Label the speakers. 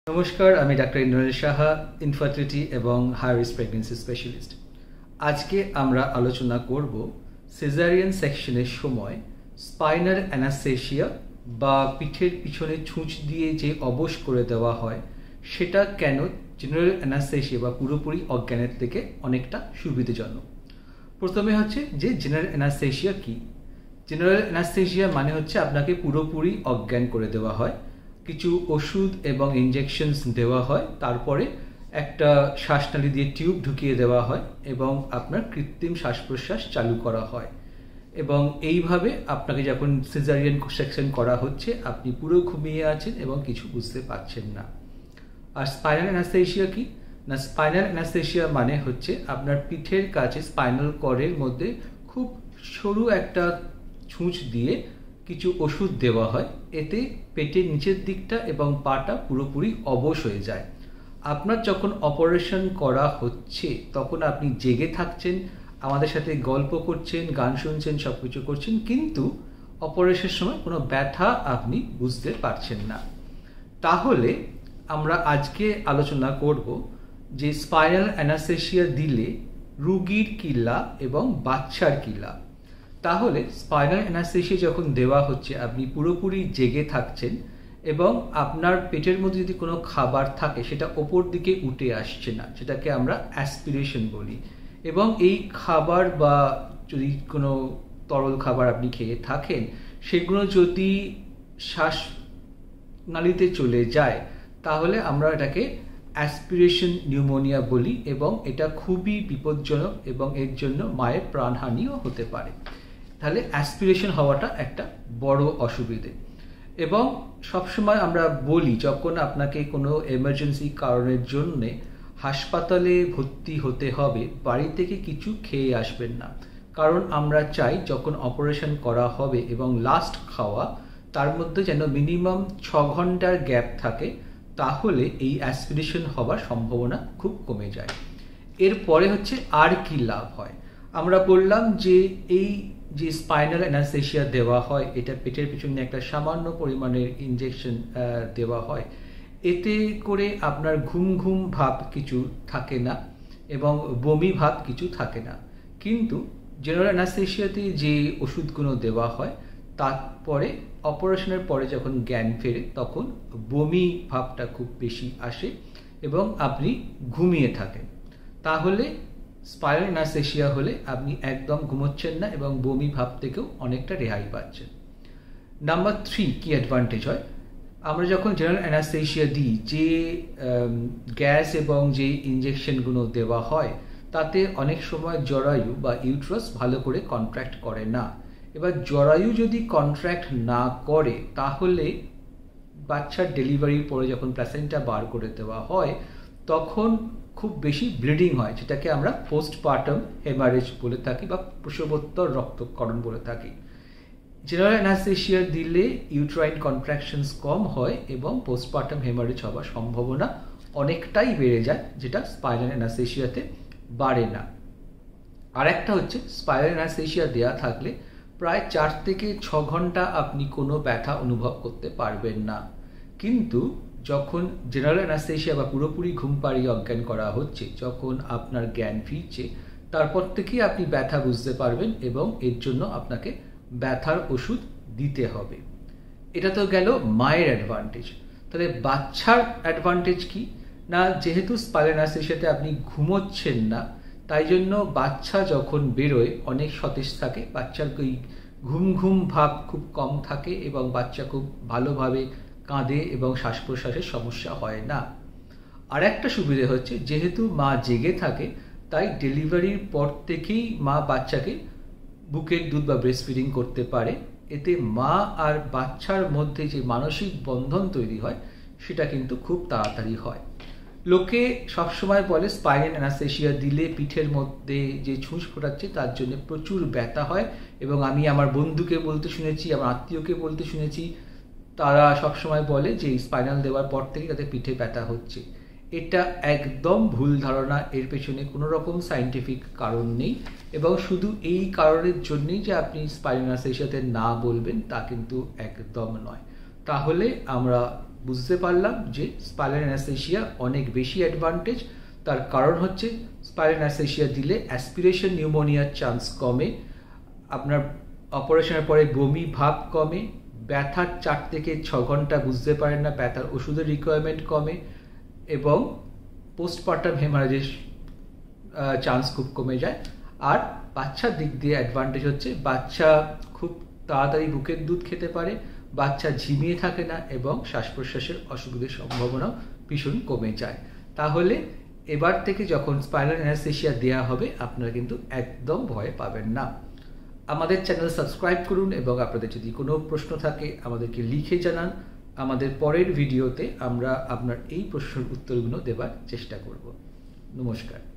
Speaker 1: নমস্কার, আমি doctor Indranil Saha, infertility এবং হাই রিস্ক প্রেগনেন্সি স্পেশালিস্ট। আজকে আমরা আলোচনা করব সিজারিয়ান সেকশনের সময় স্পাইনাল অ্যানাস্থেসিয়া বা পিঠের পিছনে ছুঁচ দিয়ে যে অবশ করে দেওয়া হয় সেটা কেন জেনারেল অ্যানাস্থেসিয়া বা পুরোপুরি অজ্ঞানের থেকে অনেকটা সুবিধাজনক। প্রথমে হচ্ছে যে জেনারেল অ্যানাস্থেসিয়া কি। জেনারেল অ্যানাস্থেসিয়া মানে হচ্ছে আপনাকে পুরোপুরি অজ্ঞান করে দেওয়া হয়, কিছু ওষুধ এবং ইনজেকশনস দেওয়া হয়, তারপরে একটা শ্বাসনালী দিয়ে টিউব ঢুকিয়ে দেওয়া হয় এবং আপনার কৃত্রিম শ্বাস প্রশ্বাস চালু করা হয় এবং এইভাবে আপনাকে যখন সিজারিয়ান সেকশন করা হচ্ছে আপনি পুরো ঘুমিয়ে আছেন এবং কিছু বুঝতে পারছেন না। আর স্পাইনাল অ্যানাস্থেসিয়া কি না, স্পাইনাল অ্যানাস্থেসিয়া মানে হচ্ছে আপনার পিঠের কাছে স্পাইনাল কর্ডের মধ্যে খুব সরু একটা ছুঁচ দিয়ে কিছু ওষুধ দেওয়া হয়, এতে পেটের নিচের দিকটা এবং পাটা পুরোপুরি অবশ হয়ে যায়। আপনার যখন অপারেশন করা হচ্ছে তখন আপনি জেগে থাকছেন, আমাদের সাথে গল্প করছেন, গান শুনছেন, সব কিছু করছেন, কিন্তু অপারেশনের সময় কোনো ব্যথা আপনি বুঝতে পারছেন না। তাহলে আমরা আজকে আলোচনা করব যে স্পাইনাল অ্যানাস্থেসিয়া দিলে রুগীর কী লাভ এবং বাচ্চার কী লাভ। তাহলে স্পাইনাল অ্যানাস্থেসিয়া যখন দেওয়া হচ্ছে আপনি পুরোপুরি জেগে থাকছেন এবং আপনার পেটের মধ্যে যদি কোনো খাবার থাকে সেটা ওপর দিকে উঠে আসছে না, যেটাকে আমরা অ্যাসপিরেশন বলি, এবং এই খাবার বা যদি কোনো তরল খাবার আপনি খেয়ে থাকেন সেগুলো যদি শ্বাসনালীতে চলে যায় তাহলে আমরা এটাকে অ্যাসপিরেশন নিউমোনিয়া বলি এবং এটা খুবই বিপজ্জনক এবং এর জন্য মায়ের প্রাণহানিও হতে পারে। তাহলে অ্যাসপিরেশন হওয়াটা একটা বড় অসুবিধে। এবং সবসময় আমরা বলি যখন আপনাকে কোনো এমার্জেন্সি কারণের জন্যে হাসপাতালে ভর্তি হতে হবে, বাড়ি থেকে কিছু খেয়ে আসবেন না, কারণ আমরা চাই যখন অপারেশন করা হবে এবং লাস্ট খাওয়া তার মধ্যে যেন মিনিমাম 6 ঘন্টার গ্যাপ থাকে, তাহলে এই অ্যাসপিরেশন হওয়ার সম্ভাবনা খুব কমে যায়। এরপরে হচ্ছে আর কি লাভ হয়। আমরা বললাম যে এই যে স্পাইনাল অ্যানাস্থেসিয়া দেওয়া হয় এটা পেটের পিছনে একটা সামান্য পরিমাণের ইনজেকশন দেওয়া হয়, এতে করে আপনার ঘুম ঘুম ভাব কিছু থাকে না এবং বমি ভাব কিছু থাকে না। কিন্তু জেনারেল অ্যানাস্থেসিয়াতে যে ওষুধগুলো দেওয়া হয় তারপরে অপারেশনের পরে যখন জ্ঞান ফেরে তখন বমি ভাবটা খুব বেশি আসে এবং আপনি ঘুমিয়ে থাকেন। তাহলে স্পাইনাল অ্যানাস্থেসিয়া হলে আপনি একদম ঘুমোচ্ছেন না এবং বমি ভাব থেকেও অনেকটা রেহাই পাচ্ছেন। নাম্বার 3 কি অ্যাডভান্টেজ হয়, আমরা যখন জেনারেল অ্যানাস্থেসিয়া দিই যে গ্যাস এবং যে ইনজেকশনগুলো দেওয়া হয় তাতে অনেক সময় জরায়ু বা ইউট্রাস ভালো করে কন্ট্রাক্ট করে না। এবার জরায়ু যদি কন্ট্রাক্ট না করে তাহলে বাচ্চার ডেলিভারির পরে যখন প্লাসেন্টা বার করে দেওয়া হয় তখন খুব বেশি ব্লিডিং হয়, যেটাকে আমরা পোস্টপার্টাম হেমারেজ বলে থাকি বা প্রসবোত্তর রক্তক্ষরণ বলে থাকি। জেনারেল অ্যানাস্থেসিয়া দিলে ইউট্রাইন কন্ট্রাকশনস কম হয় এবং পোস্টপার্টাম হেমারেজ হওয়ার সম্ভাবনা অনেকটাই বেড়ে যায়, যেটা স্পাইনাল অ্যানাস্থেসিয়াতে বাড়ে না। আর একটা হচ্ছে স্পাইনাল অ্যানাস্থেসিয়া দেওয়া থাকলে প্রায় 4 থেকে 6 ঘন্টা আপনি কোনো ব্যথা অনুভব করতে পারবেন না, কিন্তু যখন জেনারেল অ্যানাস্থেসিয়া বা পুরোপুরি ঘুম পাড়িয়ে অজ্ঞান করা হচ্ছে, যখন আপনার জ্ঞান ফিরছে তারপর থেকেই আপনি ব্যথা বুঝতে পারবেন এবং এর জন্য আপনাকে ব্যথার ওষুধ দিতে হবে। এটা তো গেল মায়ের অ্যাডভান্টেজ। তাহলে বাচ্চার অ্যাডভান্টেজ কি না, যেহেতু স্পাইনাল অ্যানাস্থেসিয়াতে আপনি ঘুমোচ্ছেন না তাই জন্য বাচ্চা যখন বেরোয় অনেক সতেজ থাকে, বাচ্চার ওই ঘুম ঘুম ভাব খুব কম থাকে এবং বাচ্চা খুব ভালোভাবে কাঁদে এবং শ্বাস প্রশ্বাসের সমস্যা হয় না। আর একটা সুবিধে হচ্ছে যেহেতু মা জেগে থাকে তাই ডেলিভারির পর থেকেই মা বাচ্চাকে বুকের দুধ বা ব্রেস্ট ফিডিং করতে পারে, এতে মা আর বাচ্চার মধ্যে যে মানসিক বন্ধন তৈরি হয় সেটা কিন্তু খুব তাড়াতাড়ি হয়। লোকে সবসময় বলে স্পাইনাল অ্যানাস্থেসিয়া দিলে পিঠের মধ্যে যে ছুঁচ ফোটাচ্ছে তার জন্য প্রচুর ব্যথা হয়, এবং আমি আমার বন্ধুকে বলতে শুনেছি, আমার আত্মীয়কে বলতে শুনেছি, তারা সবসময় বলে যে স্পাইনাল দেওয়ার পর থেকে তাদের পিঠে ব্যথা হচ্ছে। এটা একদম ভুল ধারণা, এর পেছনে কোনো রকম সায়েন্টিফিক কারণ নেই এবং শুধু এই কারণের জন্যই যে আপনি স্পাইনাল অ্যানাস্থেসিয়াতে না বলবেন তা কিন্তু একদম নয়। তাহলে আমরা বুঝতে পারলাম যে স্পাইনাল অ্যানাস্থেসিয়া অনেক বেশি অ্যাডভান্টেজ। তার কারণ হচ্ছে স্পাইনাল অ্যানাস্থেসিয়া দিলে অ্যাসপিরেশন নিউমোনিয়ার চান্স কমে, আপনার অপারেশনের পরে বমি ভাব কমে, ব্যথার 4 থেকে 6 ঘন্টা বুঝতে পারেন না, ব্যথার ওষুধের রিকোয়ারমেন্ট কমে এবং পোস্টপার্টাম হেমারেজের চান্স খুব কমে যায়। আর বাচ্চার দিক দিয়ে অ্যাডভান্টেজ হচ্ছে বাচ্চা খুব তাড়াতাড়ি বুকের দুধ খেতে পারে, বাচ্চা ঝিমিয়ে থাকে না এবং শ্বাস প্রশ্বাসের অসুবিধার সম্ভাবনাও ভীষণ কমে যায়। তাহলে এবার থেকে যখন স্পাইনাল অ্যানাস্থেসিয়া দেওয়া হবে আপনারা কিন্তু একদম ভয় পাবেন না। আমাদের চ্যানেল সাবস্ক্রাইব করুন এবং আপনাদের যদি কোনো প্রশ্ন থাকে আমাদেরকে লিখে জানান। আমাদের পরের ভিডিওতে আমরা আপনার এই প্রশ্নের উত্তরগুলো দেওয়ার চেষ্টা করব। নমস্কার।